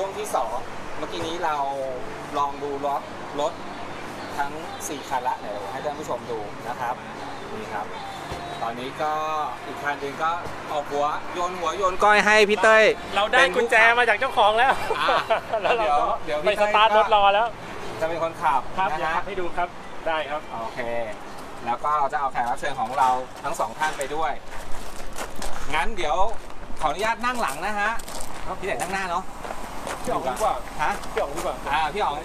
วงที่2เมื่อกี้นี้เราลองดูรถทั้ง4คันละเดี๋ยวให้ท่านผู้ชมดูนะครับนี่ครับตอนนี้ก็อีกคันหนึ่งก็ออกหัวโยนหัวโยนก้อยให้พี่เต้ยเราได้กุญแจมาจากเจ้าของแล้วแล้วเดี๋ยวไปสตาร์ทรถรอแล้วจะเป็นคนขับครับเดี๋ยวขับให้ดูครับได้ครับโอเคแล้วก็เราจะเอาแขกรับเชิญของเราทั้ง2ท่านไปด้วยงั้นเดี๋ยวขออนุญาตนั่งหลังนะฮะพี่เด็กนั่งหน้าเนาะพี่อ๋องดีกว่าฮะพี่อ๋องดีกว่าพี่อ๋อง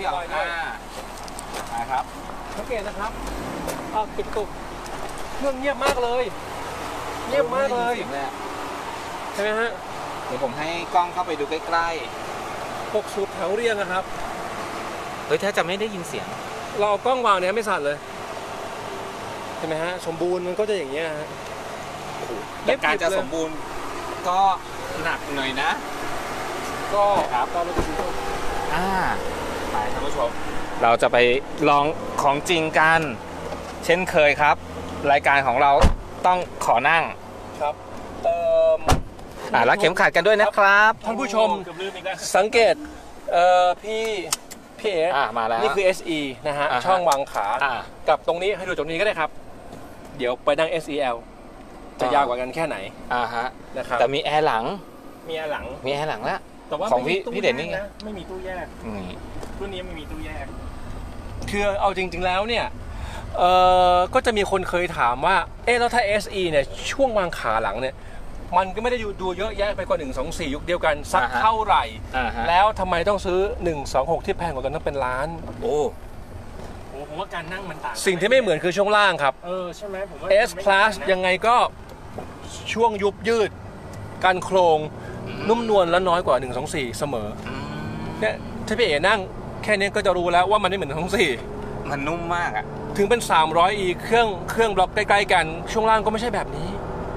นะครับสังเกตนะครับปิดตุกเครื่องเงียบมากเลยเงียบมากเลยใช่ไหมฮะเดี๋ยวผมให้กล้องเข้าไปดูใกล้ๆ6สูบแถวเรียงนะครับถ้าจะไม่ได้ยินเสียงเราเอากล้องวางเนี่ยไม่สั่นเลยใช่ไหมฮะสมบูรณ์มันก็จะอย่างเงี้ยฮะแต่การจะสมบูรณ์ก็หนักหน่อยนะก็ครับตอนเราจะดูไปท่านผู้ชมเราจะไปลองของจริงกันเช่นเคยครับรายการของเราต้องขอนั่งครับรัดเข็มขัดกันด้วยนะครับท่านผู้ชมสังเกตพี่เอ๋มาแล้วนี่คือ SE นะฮะช่องวางขากับตรงนี้ให้ดูตรงนี้ก็ได้ครับเดี๋ยวไปนั่ง SEL จะยากกว่ากันแค่ไหนนะครับแต่มีแอร์หลังมีแอร์หลังแล้วของพี่เด่นนี่ไงไม่มีตู้แยกรุ่นนี้ไม่มีตู้แยกคือเอาจริงๆแล้วเนี่ยก็จะมีคนเคยถามว่าแล้วถ้า SE เนี่ยช่วงวางขาหลังเนี่ยมันก็ไม่ได้ดูเยอะแยะไปกว่า124ยุคเดียวกันสักเท่าไหร่แล้วทำไมต้องซื้อ126ที่แพงกว่ากันต้องเป็นล้านโอ้ผมว่าการนั่งมันต่างสิ่งที่ไม่เหมือนคือช่วงล่างครับใช่ไหมผมว่า S Plus ยังไงก็ช่วงยุบยืดการโครงนุ่มนวลและน้อยกว่า124เสมอเนี่ยถ้าพี่เอ๋นั่งแค่นี้ก็จะรู้แล้วว่ามันไม่เหมือน124 มันนุ่มมากอะถึงเป็น 300e เครื่องบล็อกใกล้ๆกันช่วงล่างก็ไม่ใช่แบบนี้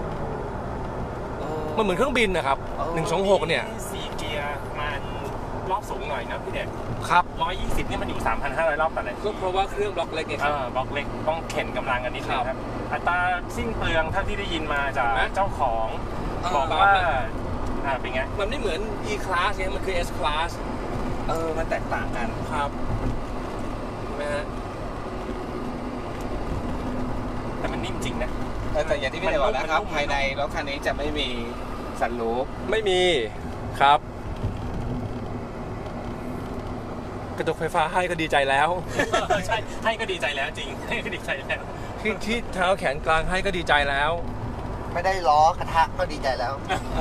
มันเหมือนเครื่องบินนะครับ126เนี่ย4เกียร์มันรอบสูงหน่อยนะพี่เด็กครับ 120นี่มันอยู่ 3,500 รอบต่อนาทีก็เพราะว่าเครื่องบล็อกเล็กไงครับบล็อกเล็กต้องเข็นกำลังกันนิดนึงครับอัตราสิ้นเปลืองเท่าที่ได้ยินมาจากเจ้าของบอกว่าเป็นไงมันไม่เหมือน E Class เนี่ยมันคือ S Class มันแตกต่างกันครับใช่ไหมฮะแต่มันนิ่มจริงนะแต่อย่างที่พี่เดบอกนะครับภายในรถคันนี้จะไม่มีสันลูปไม่มีครับกระจกไฟฟ้าให้ก็ดีใจแล้วใช่ให้ก็ดีใจแล้วจริงให้ก็ดีใจแล้วที่เท้าแขนกลางให้ก็ดีใจแล้วไม่ได้ล้อกระทะก็ดีใจแล้ว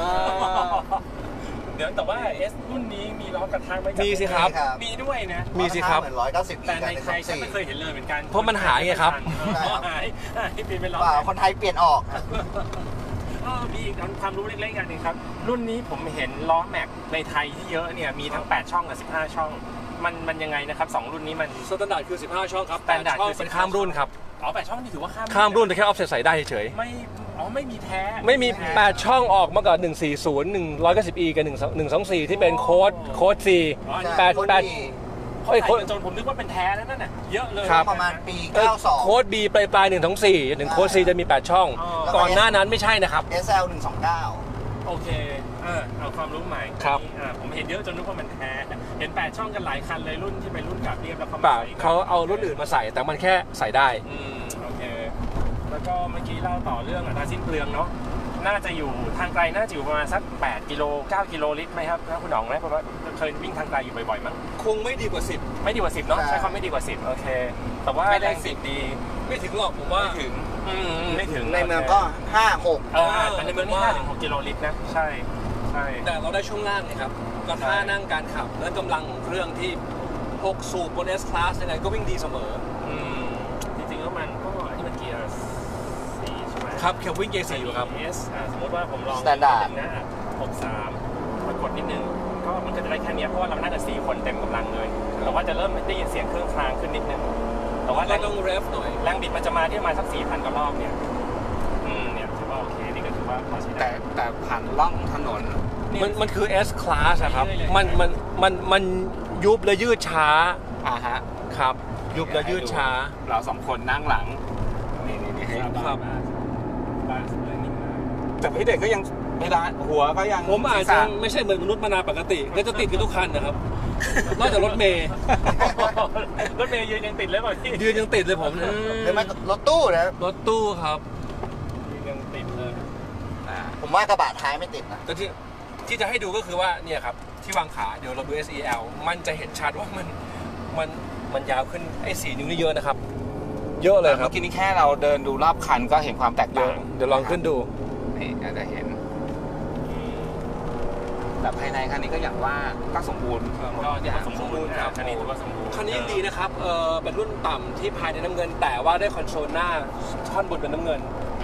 เดี๋ยวแต่ว่า S รุ่นนี้มีล้อกระทะไหมมีสิครับมีด้วยนะมีสิครับเหมือน190 แต่ในไทยฉันไม่เคยเห็นเลยเหมือนกันเพราะมันหายไงครับหายเปลี่ยนเป็นล้อคนไทยเปลี่ยนออกมีอีกความรู้เล็กๆอย่างนึงครับรุ่นนี้ผมเห็นล้อแม็กในไทยที่เยอะเนี่ยมีทั้ง8ช่องกับ15ช่องมันยังไงนะครับ2รุ่นนี้มันสแตนดาร์ดคือ15ช่องครับสแตนดาร์ดคือเป็นข้ามรุ่นครับ8ช่องนี่ถือว่าข้ามรุ่นแต่แค่ออฟเซ็ตใส่ได้เฉยไม่มีแท้ไม่มี8ช่องออกมาก่อน140 190e กับ124ที่เป็นโค้ด C 8จนผมนึกว่าเป็นแท้แล้วนั่นน่ะเยอะเลยประมาณปี92 โค้ด B ปลาย124ถึงโค้ด C จะมี8ช่องก่อนหน้านั้นไม่ใช่นะครับ SL 129โอเคเอาความรู้ใหม่ครับผมเห็นเยอะจนนึกว่ามันแท้เห็น8ช่องกันหลายคันเลยรุ่นที่เป็นรุ่นกับเรียบแล้วเขาเอารุ่นอื่นมาใส่แต่มันแค่ใส่ได้โอเคแล้วก็เมื่อกี้เล่าต่อเรื่องอัตราสิ้นเปลืองเนาะน่าจะอยู่ทางไกลน่าจะอยู่ประมาณสัก8กิโล9กิโลลิตรไหมครับนะคุณหนองนะเพราะว่าเคยวิ่งทางไกลอยู่บ่อยๆมั้งคงไม่ดีกว่า10 ไม่ดีกว่า10เนาะใช้คำไม่ดีกว่า10โอเคแต่ว่าแรงบิดดีไม่ถึงหรอกผมว่าไม่ถึงในเมืองก็5-6 แต่ในเมืองนี่5-6กิโลลิตรนะใช่แต่เราได้ช่วงล่างนะครับก็ท่านั่งการขับและกำลังของเครื่องที่6สูบบน S Class ยังไงก็วิ่งดีเสมอจริงๆแล้วมันก็ที่มันเกียร์4ใช่ไหมครับแค่วิ่งเกียร์4อยู่ครับ S สมมติว่าผมลองสแตนดาร์ดนะ63กดนิดนึงก็มันก็จะได้แค่นี้เพราะว่าเราน่าจะ4คนเต็มกำลังเลยแต่ว่าจะเริ่มได้ยินเสียงเครื่องคลางขึ้นนิดนึงแต่ว่าต้องเรฟหน่อยแรงบิดมันจะมาที่ประมาณสัก 4,000 กว่ารอบเนี่ยเนี่ยถือว่าโอเคนี่ก็ถือว่าพอใช้ได้แต่ผ่านล่องถนนมันคือ S Class ครับมันยุบและยืดช้าครับยุบและยืดช้าเรา2คนนั่งหลังนี่ครับแต่พี่เด็กก็ยังเพดานหัวก็ยังผมอาจจะไม่ใช่เหมือนมนุษย์มนาปกติก็จะติดกันทุกคันนะครับ นอกจากรถเมย์รถเมย์ยืนยังติดเลยเปล่าพี่ยืนยังติดเลยผมเนี่ยหรือไม่รถตู้นะรถตู้ครับยืนยังติดเลยผมว่ากระบะท้ายไม่ติดนะแต่ที่จะให้ดูก็คือว่าเนี่ยครับที่วางขาเดี๋ยวเราดู SEL มันจะเห็นชัดว่ามันยาวขึ้นไอ้4 นิ้วนี่เยอะนะครับ เยอะเลยครัเมื่บอกี้นี้แค่เราเดินดูรอบคันก็เห็นความแตกเดี๋ยวต่างเดี๋ยวลองขึ้นดูนี่อาจจะเห็นแต่ภายในคันนี้ก็อย่างว่าก็สมบูรณ์ก็ถือว่าสมบูรณ์ครับคันนี้ถือว่าสมบูรณ์คันนี้ยังดีนะครับเป็นรุ่นต่ำที่ภายในน้ำเงิน แต่ว่าได้คอนโซลหน้าท่อนบนเป็นน้ำเงิน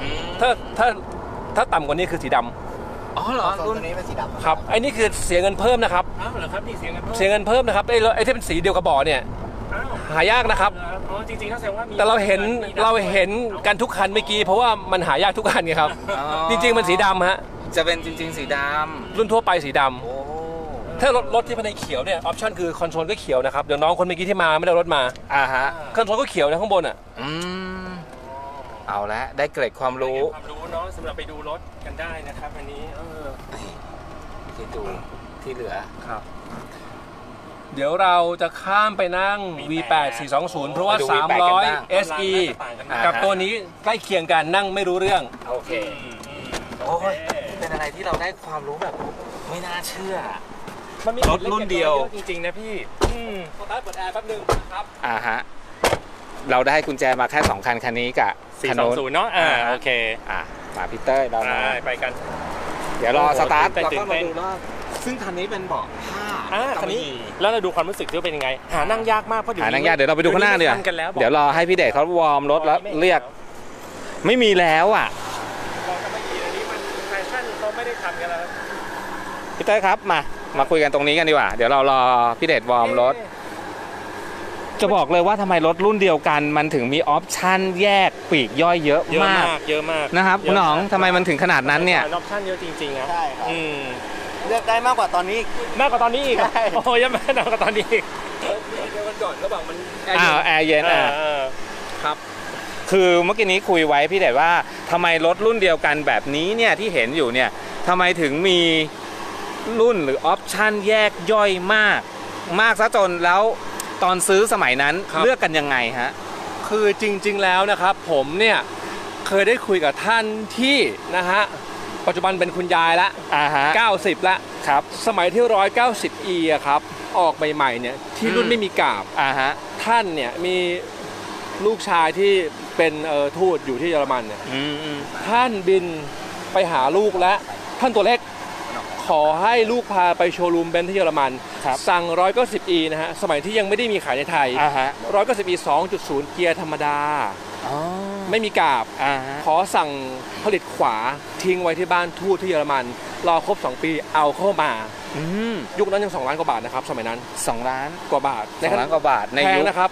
ถ้าต่ำกว่านี้คือสีดำอ๋อเหรอรุ่รุ่นนนี้เป็นสีดำครับไอ้นี่คือเสียเงินเพิ่มนะครับอ้าวเหรอครับนี่เสียงกันเพิ่มเสียเงินเพิ่มนะครับไอ้ที่เป็นสีเดียวกับเบาะเนี่ยอ้าวหายากนะครับอ๋อจริงๆถ้าแสดงว่ามีแต่เราเห็นกันทุกคันเมื่อกี้เพราะว่ามันหายากทุกคันไงครับ จริงๆมันสีดำฮะจะเป็นจริง ๆ สีดรุ่นทั่วไปสีดำำโอ้ถ้ารถที่ภายในเขียวเนี่ยออปชั่นคือคอนโซลก็เขียวนะครับเดี๋ยวน้องคนเมื่อกี้ที่มาไม่ได้เอารถมาฮะคอนโซลก็เขียวนะข้างบนอ่ะอืมเอาละได้เกร็ดความรู้ความรู้เนาะสำหรับไปดูรถกันได้นะครับอันนี้ที่ดูที่เหลือครับ เดี๋ยวเราจะข้ามไปนั่ง V8 420 เพราะว่าไปดู V8 กันบ้าง 300 SE กับตัวนี้ใกล้เคียงกันนั่งไม่รู้เรื่องโอเคโอ้ยเป็นอะไรที่เราได้ความรู้แบบไม่น่าเชื่อมันมีรถรุ่นเดียวจริงๆนะพี่สตาร์ทเปิดแอร์แป๊บนึงครับฮะเราได้กุญแจมาแค่2คันคันนี้กับคันโน้น 420เนาะโอเคมาพีเตอร์เรามาไปกันเดี๋ยวรอสตาร์ทตื่นเราเต้นก็มาดูว่าซึ่งคันนี้เป็นเบาะผ้าคันนี้แล้วเราดูความรู้สึกที่เป็นยังไง หานั่งยากมากเพราะหานั่งยากเดี๋ยวเราไปดูข้างหน้าเดี๋ยวกันแล้วเดี๋ยวรอให้พี่เดชเขาวอร์มรถแล้วเรียกไม่มีแล้วอ่ะเราจะไม่มีอันนี้มันแฟชั่นเขาไม่ได้ทำกันแล้วพี่เต้ยครับมาคุยกันตรงนี้กันดีกว่าเดี๋ยวเรารอพี่เดชวอร์มรถจะบอกเลยว่าทำไมรถรุ่นเดียวกันมันถึงมีออปชั่นแยกปีกย่อยเยอะมากเยอะมากนะครับคุณหนองทำไมมันถึงขนาดนั้นเนี่ยออปชั่นเยอะจริงๆนะใช่ครับอืมเลือกได้มากกว่าตอนนี้มากกว่าตอนนี้อีกใช่โอ้ยยังไม่มากกว่าตอนนี้อีกเดี๋ยวกันก่อนระหว่างมันแอร์เย็นครับคือเมื่อกี้นี้คุยไว้พี่เดชว่าทำไมรถรุ่นเดียวกันแบบนี้เนี่ยที่เห็นอยู่เนี่ยทำไมถึงมีรุ่นหรือออปชั่นแยกย่อยมากซะจนแล้วตอนซื้อสมัยนั้นครับเลือกกันยังไงฮะคือจริงๆแล้วนะครับผมเนี่ยเคยได้คุยกับท่านที่นะฮะปัจจุบันเป็นคุณยายละฮะ 90ละครับสมัยที่ 190e อะครับออกใหม่ๆเนี่ยที่รุ่นไม่มีกาบฮะท่านเนี่ยมีลูกชายที่เป็นทูตอยู่ที่เยอรมันเนี่ยอืมท่านบินไปหาลูกและท่านตัวเล็กขอให้ลูกพาไปโชว์รูมเบนซ์ที่เยอรมันครับสั่ง 190e นะฮะสมัยที่ยังไม่ได้มีขายในไทยฮะ 190e 2.0 เกียร์ธรรมดาอ๋อไม่มีกาบฮะขอสั่งผลิตขวาทิ้งไว้ที่บ้านทูตที่เยอรมัน รอครบ 2 ปีเอาเข้ามา ยุคนั้นยัง2 ล้านกว่าบาทนะครับสมัยนั้น 2 ล้านกว่าบาท 2 ล้านกว่าบาทในแพงยุคนะครับ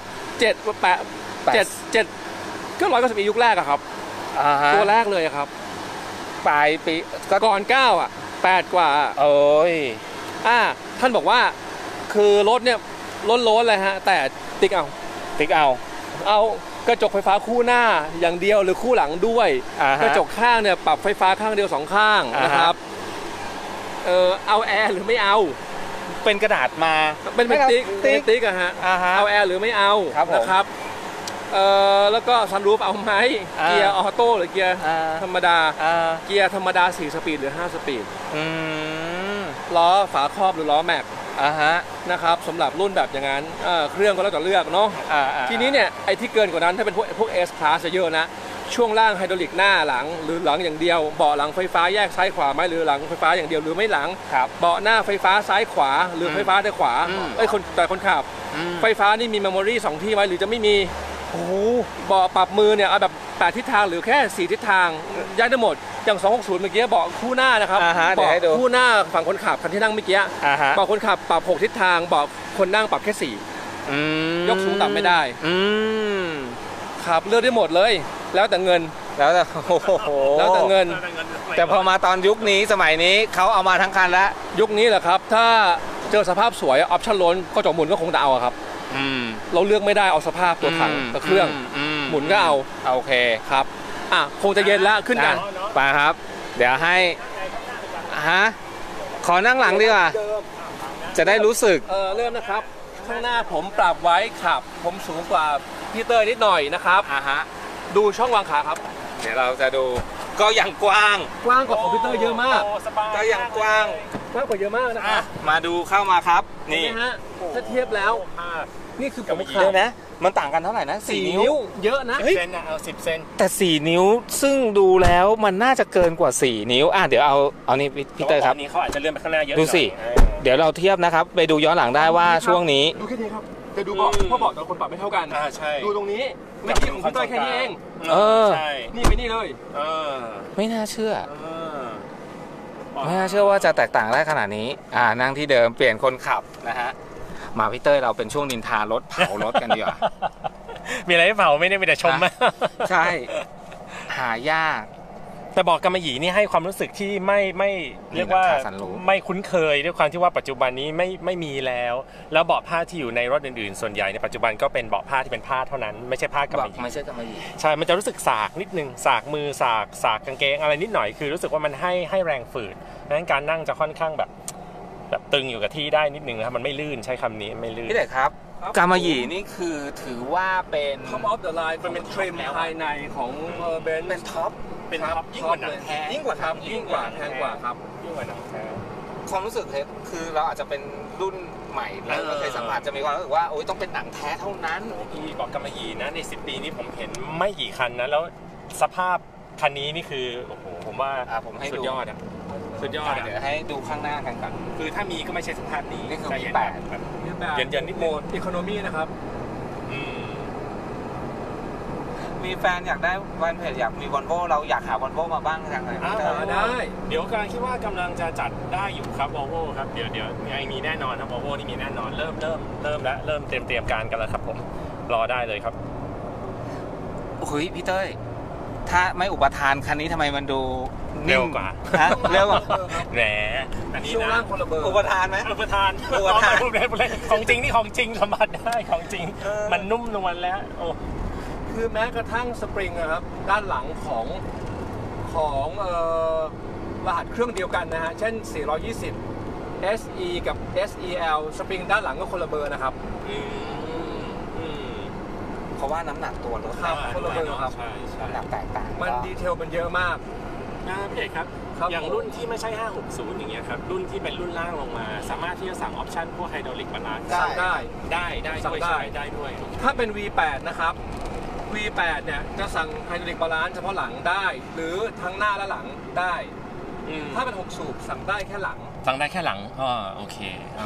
7ก็190e ยุคแรกอะครับฮะตัวแรกเลยอะครับปลายปีก็ก่อน9อ่ะ8กว่าอะโอ้ยท่านบอกว่าคือรถเนี่ยล้นๆเลยฮะแต่ติ๊กเอาติ๊กเอากระจกไฟฟ้าคู่หน้าอย่างเดียวหรือคู่หลังด้วยฮะกระจกข้างเนี่ยปรับไฟฟ้าข้างเดียว2ข้างฮะนะครับเอาแอร์หรือไม่เอาเป็นกระดาษมาเป็นติ๊กอะฮะฮะเอาแอร์หรือไม่เอาครับผมนะครับแล้วก็ซันรูฟเอาไหมเกียร์ออโต้หรือเกียร์ธรรมดาเกียร์ธรรมดา4สปีดหรือ5สปีด ล้อฝาครอบหรือล้อแม็กฮะนะครับสำหรับรุ่นแบบอย่างนั้นเครื่องก็แล้วแต่เลือกเนาะทีนี้เนี่ยไอ้ที่เกินกว่านั้นถ้าเป็นพวก S Class จะเยอะนะช่วงล่างไฮดรอลิกหน้าหลังหรือหลังอย่างเดียวเบาะหลังไฟฟ้าแยกซ้ายขวาไหมหรือหลังไฟฟ้าอย่างเดียวหรือไม่หลังครับเบาะหน้าไฟฟ้าซ้ายขวาหรือไฟฟ้าแต่ขวาแต่คนขับไฟฟ้านี่มีเมมโมรี่2ที่ไหมหรือจะไม่มีโอ้โหเบาะปรับมือเนี่ยเอาแบบ8ทิศทางหรือแค่4ทิศทางย้ายได้หมดอย่าง260เมื่อกี้เบาะคู่หน้านะครับเดี๋ยวให้ดูคู่หน้าฝั่งคนขับคันที่นั่งเมื่อกี้เบาะคนขับปรับ6ทิศทางเบาะคนนั่งปรับแค่4ยกสูงต่ำไม่ได้ครับเลือกได้หมดเลยแล้วแต่เงินแล้วแต่โอ้โหแล้วแต่เงินแต่พอมาตอนยุคนี้สมัยนี้เขาเอามาทั้งคันแล้วยุคนี้แหละครับถ้าเจอสภาพสวยออปชั่นล้นก็จอหมุนก็คงจะเอาอะครับเราเลือกไม่ได้เอาสภาพตัวถังกับเครื่องหมุนก็เอาโอเคครับคงจะเย็นแล้วขึ้นกันไปครับ เดี๋ยวให้ฮะขอนั่งหลังดีกว่าจะได้รู้สึกเริ่มนะครับข้างหน้าผมปรับไว้ขับผมสูงกว่าพี่เตอร์นิดหน่อยนะครับฮะดูช่องวางขาครับเดี๋ยวเราจะดูก็ยังกว้างกว่าของพี่เตอร์เยอะมากก็ยังกว้างกว่าเยอะมากนะครับมาดูเข้ามาครับนี่ฮะถ้าเทียบแล้วนี่คือผมขับนะมันต่างกันเท่าไหร่นะ4 นิ้วเยอะนะเซนนะเอา10 เซนแต่4 นิ้วซึ่งดูแล้วมันน่าจะเกินกว่า4 นิ้วเดี๋ยวเอานี่พี่เตอร์ครับนี้เขาอาจจะเลื่อนไปข้างหน้าเยอะดูสิเดี๋ยวเราเทียบนะครับไปดูย้อนหลังได้ว่าช่วงนี้ดูแค่นี้ครับแต่ดูบอกเพราะบอกแต่คนปรับไม่เท่ากันใช่ดูตรงนี้ไม่กี่ของพี่เตอร์แค่นี้เองใช่นี่ไปนี่เลยไม่น่าเชื่อว่าจะแตกต่างได้ขนาดนี้นั่งที่เดิมเปลี่ยนคนขับนะฮะมาพี่เต้ยเราเป็นช่วงนินทารถเผารถกันดีกว่ามีอะไรให้เผาไม่ได้มีแต่ชมนะใช่หายากแต่บอกกำมะหยี่นี่ให้ความรู้สึกที่ไม่เรียกว่าไม่คุ้นเคยด้วยความที่ว่าปัจจุบันนี้ไม่มีแล้วเบาะผ้าที่อยู่ในรถอื่นๆส่วนใหญ่ในปัจจุบันก็เป็นเบาะผ้าที่เป็นผ้าเท่านั้นไม่ใช่ผ้ากำมะหยี่ไม่ใช่กำมะหยี่ใช่มันจะรู้สึกสากนิดนึงสากมือสากกางเกงอะไรนิดหน่อยคือรู้สึกว่ามันให้แรงฝืดดังนั้นการนั่งจะค่อนข้างแบบตึงอยู่กับที่ได้นิดนึงครับมันไม่ลื่นใช้คำนี้ไม่ลื่นพี่เด็กครับกำมะหยี่นี่คือถือว่าเป็น top of the line เป็นเทรนด์ภายในของเบนซ์เป็นท็อปยิ่งกว่าหนังแท้ยิ่งกว่าแพงกว่าครับยิ่งกว่าหนังแท้ความรู้สึกคือเราอาจจะเป็นรุ่นใหม่เราไม่เคยสัมผัสจะมีความรู้สึกว่าโอ๊ยต้องเป็นหนังแท้เท่านั้นพี่บอกกำมะหยี่นะใน10 ปีนี้ผมเห็นไม่กี่คันนะแล้วสภาพคันนี้นี่คือโอ้โหผมว่าสุดยอดเดี๋ยวให้ดูข้างหน้ากันก่อนคือถ้ามีก็ไม่ใช่สภาพนี้นี่คือV8 เย็นนิดโหมดอีโคโนมี่นะครับมีแฟนอยากได้แวนเพจอยากมีวอลโว่เราอยากหาวอลโว่มาบ้างจังเลยได้เดี๋ยวกำลังคิดว่ากำลังจะจัดได้อยู่ครับวอลโว่ครับเดี๋ยวมีแน่นอนครับวอลโว่นี่มีแน่นอนเริ่มแล้วเตรียมการกันแล้วครับผมรอได้เลยครับโอ้ยพี่เต้ยถ้าไม่อุปทานคันนี้ทำไมมันดูเร็วกว่าเร็วกว่าแหมอันนี้นะอุปทานไหมอุปทานของจริงนี่ของจริงสัมผัสได้ของจริงมันนุ่มนวลแล้วโอ้คือแม้กระทั่งสปริงนะครับด้านหลังของรหัสเครื่องเดียวกันนะฮะเช่น420 SE กับ SEL สปริงด้านหลังก็คนละเบอร์นะครับเพราะว่าน้ำหนักตัวรถคนละเบอร์ครับน้ำหนักแตกต่างมันดีเทลมันเยอะมากพี่เอกครับอย่างรุ่นที่ไม่ใช่560อย่างเงี้ยครับรุ่นที่เป็นรุ่นล่างลงมาสามารถที่จะสั่งออปชั่นพวกไฮดรอลิกบาลานซ์ได้ด้วยถ้าเป็น V8 นะครับ V8 เนี่ยจะสั่งไฮดรอลิกบาลานซ์เฉพาะหลังได้หรือทั้งหน้าและหลังได้ถ้าเป็น6สูบสั่งได้แค่หลังโอเค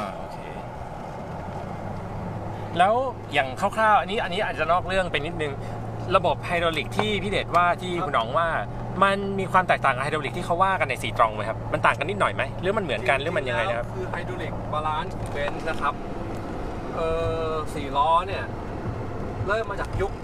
แล้วอย่างคร่าวๆอันนี้อาจจะนอกเรื่องไปนิดนึงระบบไฮดรอลิกที่พี่เดชว่าที่คุณน้องว่ามันมีความแตกต่างกับไฮดรอลิกที่เขาว่ากันใน4 ตรองไหมครับมันต่างกันนิดหน่อยไหมหรือมันเหมือนกันหรือมันยังไงนะครับคือไฮดรอลิกบาลานซ์เบนซ์นะครับ4 ล้อเนี่ยเริ่มมาจากยุค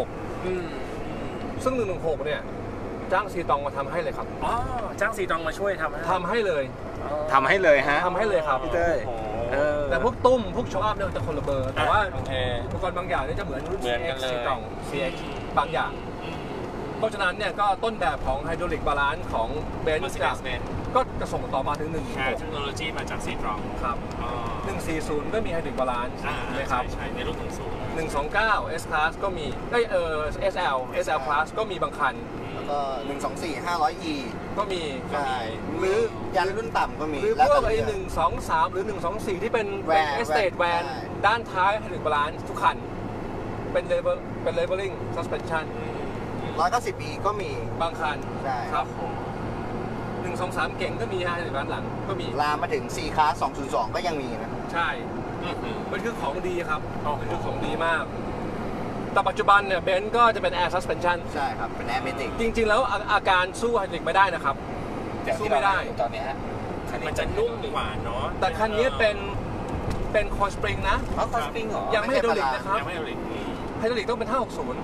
116ซึ่ง116เนี่ยจ้าง4 ตรองมาทำให้เลยครับจ้าง4 ตรองมาช่วยทำให้เลยฮะทำให้เลยครับพี่เต้ยแต่พวกตุ้มพวกโชว์อัพเนี่ยจะคนละเบอร์แต่ว่าอุปกรณ์บางอย่างเนี่ยจะเหมือนรุ่น CX 4 ตรอง CX บางอย่างเพราะฉะนั้นเนี่ยก็ต้นแบบของไฮดรอลิกบาลานซ์ของเบนซ์ก็จะส่งต่อมาถึงเทคโนโลยีมาจาก4 ตรองครับ140ก็มีไฮดรอลิกบาลานซ์นะครับใช่ในรุ่น 129 S Class ก็มีSL Class ก็มีบางคันแล้วก็124 500E ก็มีหรือยันรุ่นต่ำก็มีหรือพวก123หรือ124ที่เป็น Estate Van ด้านท้ายไฮดรอลิกบาลานซ์ทุกคันเป็นLeveling Suspension 190E ก็มีบางคันครับ 123เก่งก็มีฮะในด้านหลังก็มีลามมาถึง C Class 202ก็ยังมีนะใช่มันคือของดีครับมันคือของดีมากแต่ปัจจุบันเนี่ยเบนซ์ก็จะเป็น Air Suspension ใช่ครับเป็น Air Matic จริงๆแล้วอาการสู้ไฮดรอลิกไม่ได้นะครับสู้ไม่ได้ตอนนี้มันจะนุ่มกว่าเนาะแต่คันนี้เป็นคอสปริงนะคอสปริงเหรอยังไม่ไฮดรอลิกนะครับยังไม่ไฮดรอลิกไฮดรอลิกต้องเป็น560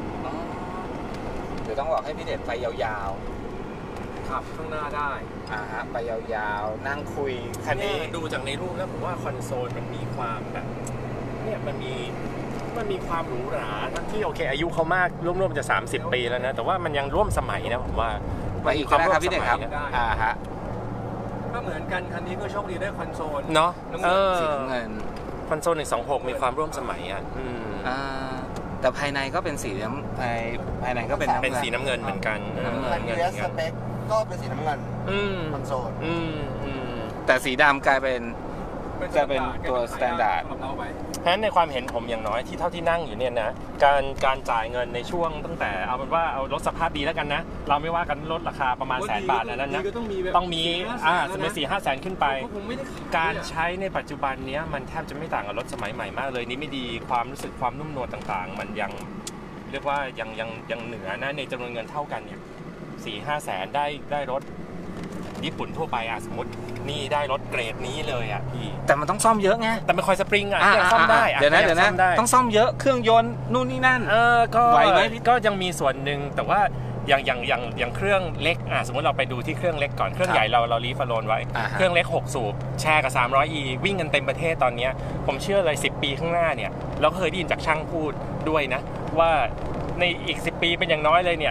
เดี๋ยวต้องบอกให้พี่เดชไปยาวๆขับข้างหน้าได้ฮะไปยาวๆนั่งคุยคันนี้ดูจากในรูปแล้วผมว่าคอนโซลมันมีความแบบเนี่ยมันมีความหรูหราทั้งที่โอเคอายุเขามากร่วมๆจะ30 ปีแล้วนะแต่ว่ามันยังร่วมสมัยนะผมว่าไปอีกครับพี่เดชครับฮะเหมือนกันคันนี้ก็โชคดีได้คอนโซลเนาะน้ำเงินสีน้ำเงินคอนโซล126มีความร่วมสมัยอ่ะแต่ภายในก็เป็นสีน้ำภายในก็เป็นน้ำเป็นเงินสีน้ำเงินเหมือนกันคัน US สเปคก็เป็นสีน้ำเงินคอนโซลแต่สีดำกลายเป็นจะเป็นตัวสแตนดาร์ดสำหรับเราไปเพราะฉะนั้นในความเห็นผมอย่างน้อยที่เท่าที่นั่งอยู่เนี่ยนะการจ่ายเงินในช่วงตั้งแต่เอาเป็นว่าเอารถสภาพดีแล้วกันนะเราไม่ว่ากันลดราคาประมาณ100,000 บาทแล้วนะก็ต้องมีแบบต้องมีสมมติ4-5 แสนขึ้นไปเพราะผมไม่ได้การใช้ในปัจจุบันเนี้ยมันแทบจะไม่ต่างกับรถสมัยใหม่มากเลยนี่ไม่ดีความรู้สึกความนุ่มนวลต่างๆ มันยังเรียกว่ายังเหนือนะในจำนวนเงินเท่ากันเนี่ย4-5 แสนได้รถญี่ปุ่นทั่วไปสมมตินี่ได้รถเกรดนี้เลยพี่แต่มันต้องซ่อมเยอะไงแต่ไม่คอยสปริงยังซ่อมได้เดี๋ยวนะยังซ่อมได้ต้องซ่อมเยอะเครื่องยนต์นู่นนี่นั่นก็ไหวไหมพี่ก็ยังมีส่วนหนึ่งแต่ว่าอย่างเครื่องเล็กสมมติเราไปดูที่เครื่องเล็กก่อนเครื่องใหญ่เราลีฟโลนไว้เครื่องเล็ก6สูบแชร์กับ 300e วิ่งกันเต็มประเทศตอนนี้ผมเชื่อเลย10 ปีข้างหน้าเนี่ยเราเคยได้ยินจากช่างพูดด้วยนะว่าในอีก10 ปีเป็นอย่างน้อยเลยเนี่ย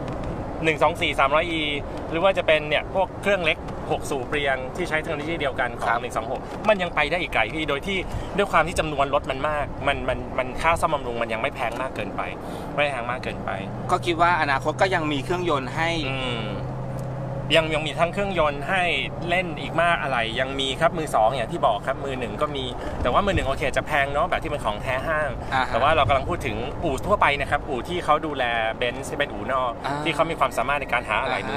124 300e หรือว่าจะเป็นเนี่ยพวกเครื่องเล็ก6สูบเรียงที่ใช้เทคโนโลยีเดียวกันของ126มันยังไปได้อีกไกลพี่โดยที่ด้วยความที่จำนวนรถมันมากมันค่าซ่อมบำรุงมันยังไม่แพงมากเกินไปไม่แพงมากเกินไปก็คิดว่าอนาคตก็ยังมีเครื่องยนต์ให้ยังมีทั้งเครื่องยนต์ให้เล่นอีกมากอะไรยังมีครับมือ2อย่างที่บอกครับมือ1ก็มีแต่ว่ามือ1โอเคจะแพงเนาะแบบที่เป็นของแท้ห้างแต่ว่าเรากำลังพูดถึงอู่ทั่วไปนะครับอู่ที่เขาดูแลเบนซ์ที่เป็นอู่นอกที่เขามีความสามารถในการหาอะไรมือ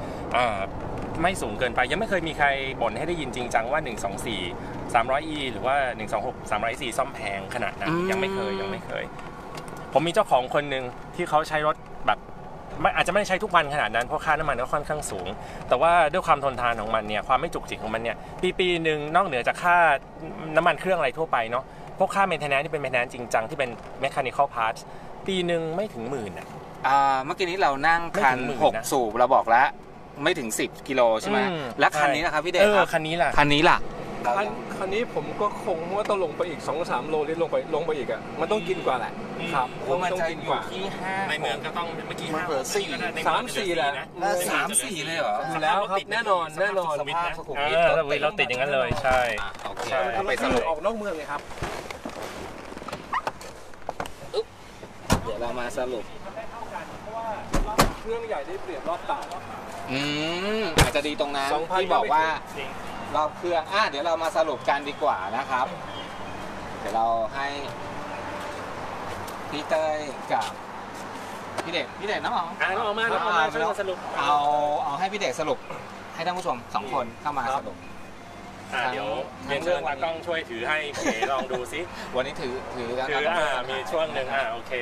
2ไม่สูงเกินไปยังไม่เคยมีใครบ่นให้ได้ยินจริงจังว่า124 300e หรือว่า126 300e ซ่อมแพงขนาดนั้นยังไม่เคยผมมีเจ้าของคนหนึ่งที่เขาใช้รถแบบอาจจะไม่ได้ใช้ทุกวันขนาดนั้นเพราะค่าน้ำมันก็ค่อนข้างสูงแต่ว่าด้วยความทนทานของมันเนี่ยความไม่จุกจิกของมันเนี่ยปีหนึ่งนอกเหนือจากค่าน้ำมันเครื่องอะไรทั่วไปเนาะพวกค่าเมนเทนแนนซ์ที่เป็นเมนเทนแนนซ์จริงจังที่เป็น mechanical parts ปีหนึ่งไม่ถึงหมื่นเมื่อกี้นี้เรานั่งคัน6สูบเราบอกแล้วไม่ถึง10 กิโลใช่ไหมแล้วคันนี้นะครับพี่เดชครับคันนี้ล่ะคันนี้ผมก็คงว่าต้องลงไปอีก 2-3 โลนี่ลงไปอีกมันต้องกินกว่าแหละครับเพราะมันจะอยู่ที่5 ในเมืองก็ต้องเมื่อกี้ 3-4แหละ3-4เลยเหรออยู่แล้วครับแน่นอนสภาพสุขุมวิทเราติดอย่างนั้นเลยใช่โอเคไปสรุปออกนอกเมืองเลยครับเดี๋ยวเรามาสรุปเครื่องใหญ่ได้เปรียบรอบต่ำอาจจะดีตรงนั้นที่บอกว่ารอบเครื่องเดี๋ยวเรามาสรุปกันดีกว่านะครับเดี๋ยวเราให้พี่เต้ยกับพี่เด็กน้องอ๋องมาช่วยสรุปเอาให้พี่เด็กสรุปให้ท่านผู้ชม2 คนเข้ามาสรุปเดี๋ยวเชิญตากล้องช่วยถือให้เก๋ลองดูซิวันนี้ถือมีช่วงหนึ่งโอเค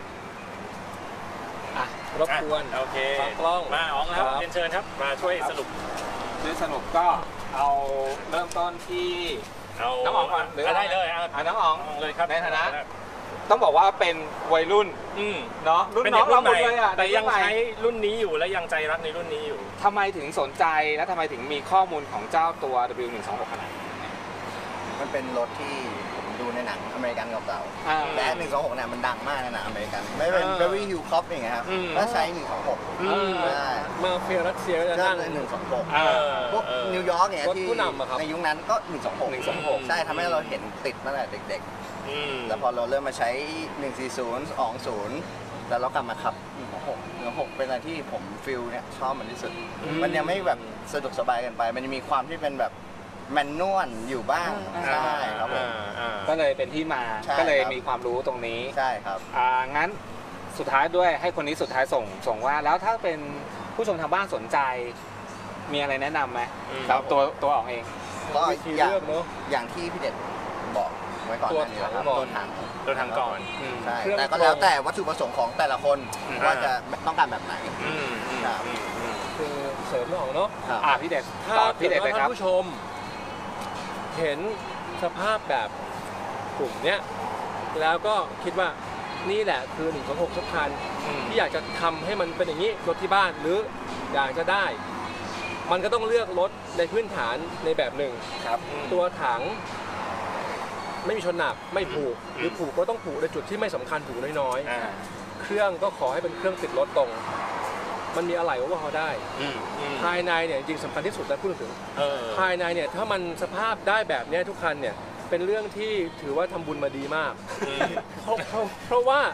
รบกวนโอเคกล้องมาอ๋องครับเชิญครับมาช่วยสรุปก็เอาเริ่มต้นที่น้องอ๋องก่อนได้เลยน้องอ๋องเลยครับในฐานะต้องบอกว่าเป็นวัยรุ่นเนาะรุ่นน้องเราหมดเลยแต่ยังใช้รุ่นนี้อยู่และยังใจรักในรุ่นนี้อยู่ทำไมถึงสนใจและทำไมถึงมีข้อมูลของเจ้าตัว W126 ขนาดมันเป็นรถที่ผมดูในหนังอเมริกันเก่าๆแต่126เนี่ยมันดังมากในหนังอเมริกันไม่เป็น Beverly Hills Cop อย่างเงี้ยครับแล้วใช้126 มาเฟียรัสเซียจะนั่ง 126พวกนิวยอร์กเนี่ยที่ในยุคนั้นก็126ใช่ทำให้เราเห็นติดมาตั้งแต่เด็กๆแล้วพอเราเริ่มมาใช้140 20แล้วเรากลับมาขับ126เป็นอะไรที่ผมฟิลเนี่ยชอบมันที่สุดมันยังไม่แบบสะดวกสบายกันไปมันจะมีความที่เป็นแบบแมนนวลอยู่บ้างใช่ครับผมก็เลยเป็นที่มาก็เลยมีความรู้ตรงนี้ใช่ครับงั้นสุดท้ายด้วยให้คนนี้สุดท้ายส่งว่าแล้วถ้าเป็นผู้ชมทางบ้านสนใจมีอะไรแนะนำไหมครับตัวออกเองก็อย่างที่พี่เด็ดบอกไว้ก่อนนั่นนี่แหละครับตัวทางก่อนใช่แต่ก็แล้วแต่วัตถุประสงค์ของแต่ละคนว่าจะต้องการแบบไหนคือเสริมออกเนาะพี่เด็ดถ้าพี่เด็ดท่านผู้ชมเห็นสภาพแบบกลุ่มเนี้ยแล้วก็คิดว่านี่แหละคือ126สักคันที่อยากจะทำให้มันเป็นอย่างนี้รถที่บ้านหรืออยากจะได้มันก็ต้องเลือกรถในพื้นฐานในแบบหนึ่งตัวถังไม่มีชนหนักไม่ผูกหรือผูกก็ต้องผูกในจุดที่ไม่สำคัญผูกน้อยๆเครื่องก็ขอให้เป็นเครื่องติดรถตรงมันมีอะไหล่ว่าเขาได้ภายในเนี่ยจริงสำคัญที่สุดนะพูดถึงภายในเนี่ยถ้ามันสภาพได้แบบนี้ทุกคันเนี่ยเป็นเรื่องที่ถือว่าทำบุญมาดีมากเพราะว่า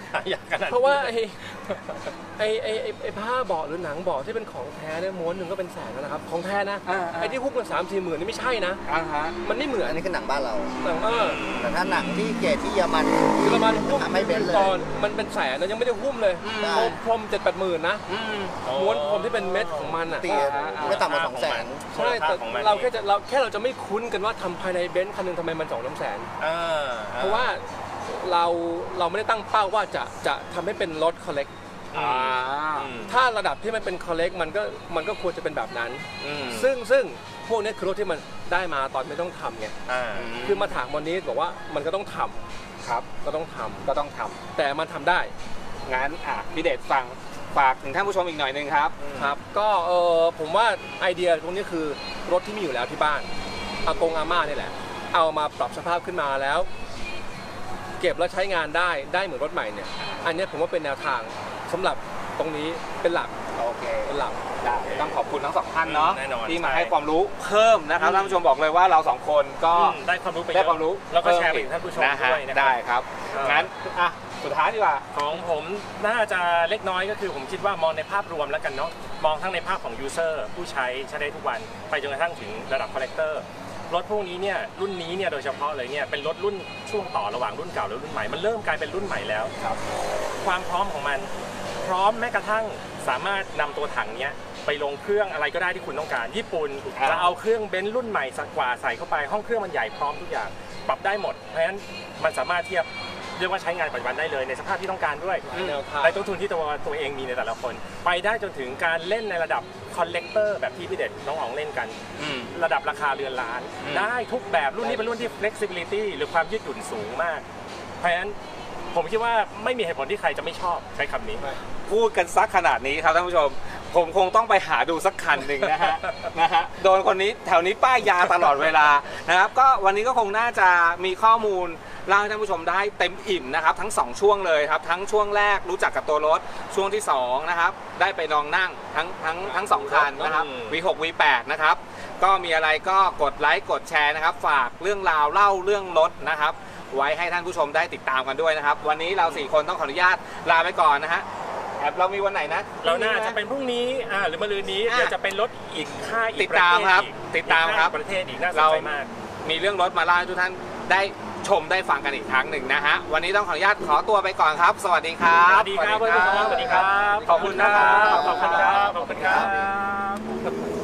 ไอ้ผ้าเบาะหรือหนังเบาะที่เป็นของแท้เนี่ยม้วนหนึ่งก็เป็นแสนแล้วนะครับของแท้นะไอ้ที่ฮุกมัน3-4 หมื่นนี่ไม่ใช่นะมันไม่เหมือนอันนี้คือหนังบ้านเราหนังแต่ถ้าหนังที่เกรดที่เยอรมันหุ้มไม่เป็นเลยตอนมันเป็นแสนนะยังไม่ได้หุ้มเลยพรม7-8 หมื่นนะม้วนพรมที่เป็นเม็ดของมันอ่ะไม่ต่ำกว่า200,000 ใช่แต่เราจะไม่คุ้นกันว่าทำภายในเบนซ์คันนึงทำไมมัน2-3 แสนเพราะว่าเราไม่ได้ตั้งเป้าว่าจะทำให้เป็นรถคอลเลกต์ถ้าระดับที่มันเป็นคอลเลกต์มันก็ควรจะเป็นแบบนั้นซึ่งพวกนี้คือรถที่มันได้มาตอนไม่ต้องทำไงคือมาถามวันนี้บอกว่ามันก็ต้องทำครับก็ต้องทำแต่มันทำได้งั้นพี่เดชฝากถึงท่านผู้ชมอีกหน่อยนึงครับก็ผมว่าไอเดียตรงนี้คือรถที่มีอยู่แล้วที่บ้านอากงอาม่านี่แหละเอามาปรับสภาพขึ้นมาแล้วเก็บแล้วใช้งานได้เหมือนรถใหม่เนี่ยอันนี้ผมว่าเป็นแนวทางสำหรับตรงนี้เป็นหลักโอเคเป็นหลักได้ต้องขอบคุณทั้ง2ท่านเนาะที่มาให้ความรู้เพิ่มนะครับท่านผู้ชมบอกเลยว่าเรา2คนก็ได้ความรู้ไปแล้วก็แชร์ไปท่านผู้ชมด้วยนะครับได้ครับงั้นสุดท้ายดีกว่าของผมน่าจะเล็กน้อยก็คือผมคิดว่ามองในภาพรวมแล้วกันเนาะมองทั้งในภาพของยูเซอร์ผู้ใช้ได้ทุกวันไปจนกระทั่งถึงระดับคอลเลกเตอร์รถพวกนี้เนี่ยรุ่นนี้เนี่ยโดยเฉพาะเลยเนี่ยเป็นรถรุ่นช่วงต่อระหว่างรุ่นเก่าและรุ่นใหม่มันเริ่มกลายเป็นรุ่นใหม่แล้วความพร้อมของมันพร้อมแม้กระทั่งสามารถนำตัวถังเนี้ยไปลงเครื่องอะไรก็ได้ที่คุณต้องการญี่ปุ่นจะเอาเครื่องเบนซ์รุ่นใหม่สักกว่าใส่เข้าไปห้องเครื่องมันใหญ่พร้อมทุกอย่างปรับได้หมดเพราะฉะนั้นมันสามารถเทียบเรียกว่าใช้งานปัจจุบันได้เลยในสภาพที่ต้องการด้วยในต้นทุนที่ตัวเองมีในแต่ละคนไปได้จนถึงการเล่นในระดับคอลเลกเตอร์แบบที่พี่เด็ดน้องอ๋องเล่นกันระดับราคาเรือนล้านได้ทุกแบบรุ่นนี้เป็นรุ่นที่ flexibility หรือความยืดหยุ่นสูงมากเพราะฉะนั้นผมคิดว่าไม่มีเหตุผลที่ใครจะไม่ชอบใช้คำนี้พูดกันซักขนาดนี้ครับท่านผู้ชมผมคงต้องไปหาดูสักคันหนึ่งนะฮะโดนคนนี้แถวนี้ป้ายยาตลอดเวลานะครับก็วันนี้ก็คงน่าจะมีข้อมูลเล่าให้ท่านผู้ชมได้เต็มอิ่มนะครับทั้ง2ช่วงเลยครับทั้งช่วงแรกรู้จักกับตัวรถช่วงที่2นะครับได้ไปลองนั่งทั้ง2คันนะครับ V6 V8 นะครับก็มีอะไรก็กดไลค์กดแชร์นะครับฝากเรื่องราวเล่าเรื่องรถนะครับไว้ให้ท่านผู้ชมได้ติดตามกันด้วยนะครับวันนี้เรา4คนต้องขออนุญาตลาไปก่อนนะฮะเรามีวันไหนนะเราน่าจะเป็นพรุ่งนี้หรือมะรืนนี้เดี๋ยวจะเป็นรถอีกค่ายอีกติดตามครับประเทศอีกน่าสนใจมากมีเรื่องรถมาเล่าให้ทุกท่านได้ชมได้ฟังกันอีกครั้งหนึ่งนะฮะวันนี้ต้องขออนุญาตขอตัวไปก่อนครับสวัสดีครับสวัสดีครับสวัสดีครับขอบคุณนะครับขอบคุณครับ